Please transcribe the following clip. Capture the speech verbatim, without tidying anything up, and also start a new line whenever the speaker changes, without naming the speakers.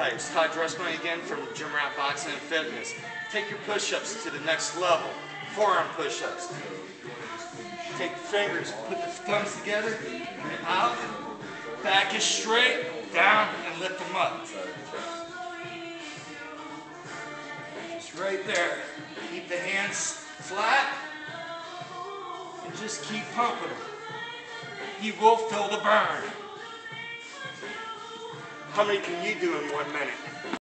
Hi, it's Todd Dressman again from Gym Rat Boxing and Fitness. Take your push-ups to the next level. Forearm push-ups. Take the fingers, put the thumbs together, and out. Back is straight, down, and lift them up. Just right there. Keep the hands flat, and just keep pumping them. You will feel the burn. How many can you do in one minute?